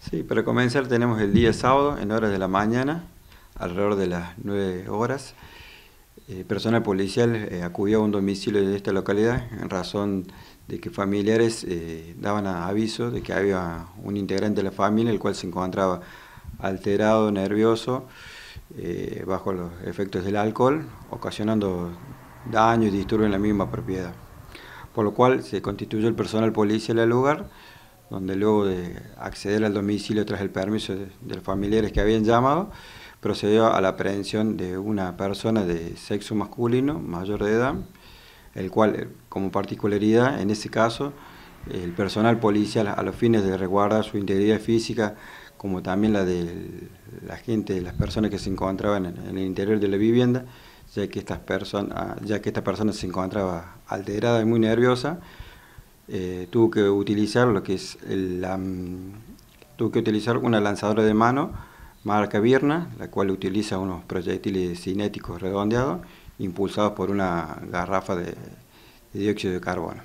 Sí, para comenzar tenemos el día sábado en horas de la mañana, alrededor de las 9 horas. Personal policial acudió a un domicilio de esta localidad en razón de que familiares daban aviso de que había un integrante de la familia el cual se encontraba alterado, nervioso, bajo los efectos del alcohol, ocasionando daños y disturbios en la misma propiedad. Por lo cual se constituyó el personal policial al lugar, donde luego de acceder al domicilio tras el permiso de los familiares que habían llamado, procedió a la aprehensión de una persona de sexo masculino, mayor de edad, el cual, como particularidad, en ese caso, el personal policial, a los fines de resguardar su integridad física, como también la de la gente, de las personas que se encontraban en el interior de la vivienda, ya que esta persona se encontraba alterada y muy nerviosa, tuvo que utilizar tuvo que utilizar una lanzadora de mano marca Virna, la cual utiliza unos proyectiles cinéticos redondeados impulsados por una garrafa de dióxido de carbono.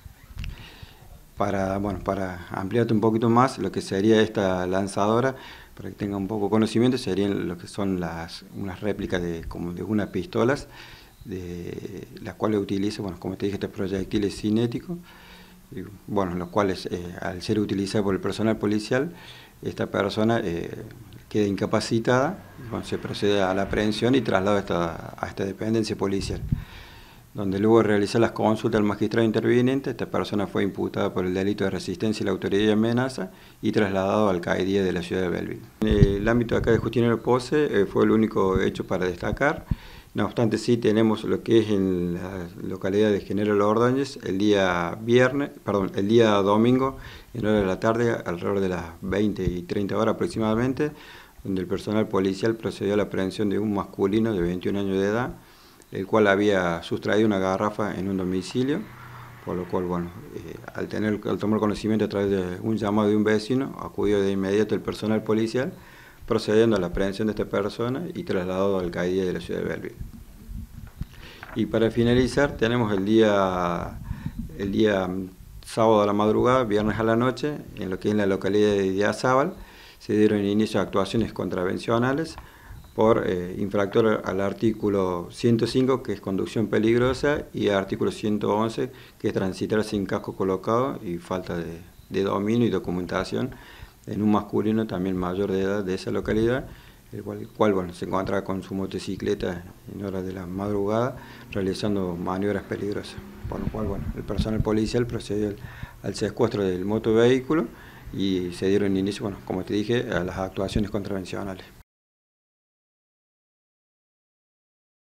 Para ampliarte un poquito más, lo que sería esta lanzadora, para que tenga un poco de conocimiento, serían lo que son unas réplicas como de unas pistolas, de las cuales utiliza, como te dije, estos proyectiles cinéticos, los cuales al ser utilizados por el personal policial, esta persona queda incapacitada, se procede a la aprehensión y traslado a esta dependencia policial, donde luego de realizar las consultas al magistrado interviniente, esta persona fue imputada por el delito de resistencia a la autoridad y amenaza y trasladado al CAIDIE de la ciudad de Belleville. En el ámbito de acá de Justiniano Pose fue el único hecho para destacar. No obstante, sí tenemos lo que es en la localidad de General Ordóñez el día domingo, en hora de la tarde, alrededor de las 20 y 30 horas aproximadamente, donde el personal policial procedió a la aprehensión de un masculino de 21 años de edad, el cual había sustraído una garrafa en un domicilio, por lo cual, al tomar conocimiento a través de un llamado de un vecino, acudió de inmediato el personal policial, procediendo a la aprehensión de esta persona y trasladado al CAIDIE de la ciudad de Belleville. Y para finalizar, tenemos el día sábado a la madrugada, viernes a la noche, en lo que es la localidad de Idiazábal, se dieron inicio a actuaciones contravencionales por infractor al artículo 105, que es conducción peligrosa, y al artículo 111, que es transitar sin casco colocado y falta de dominio y documentación en un masculino también mayor de edad de esa localidad, el cual se encontraba con su motocicleta en horas de la madrugada realizando maniobras peligrosas. Por lo cual, el personal policial procedió al secuestro del motovehículo y se dieron inicio, como te dije, a las actuaciones contravencionales.